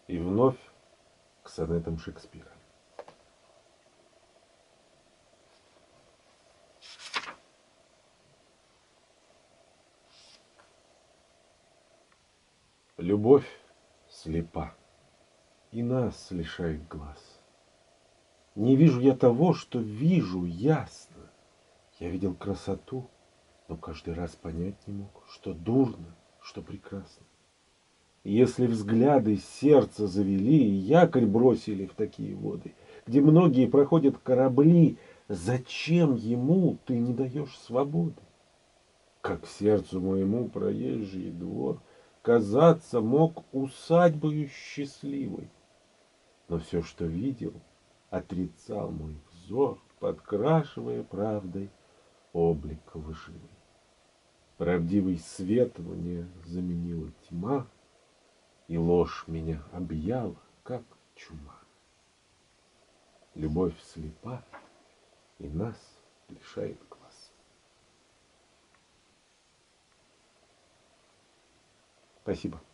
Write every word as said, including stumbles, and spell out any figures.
И вновь к сонетам Шекспира. Любовь слепа, и нас лишает глаз. Не вижу я того, что вижу ясно. Я видел красоту, но каждый раз понять не мог, что дурно, что прекрасно. И если взгляды сердца завели и якорь бросили в такие воды, где многие проходят корабли, зачем ему ты не даешь свободы? Как сердцу моему проезжий двор казаться мог усадьбою счастливой. Но все, что видел, отрицал мой взор, подкрашивая правдой облик лживый. Правдивый свет мне заменила тьма, и ложь меня объяла, как чума. Любовь слепа и нас лишает глаз. Спасибо.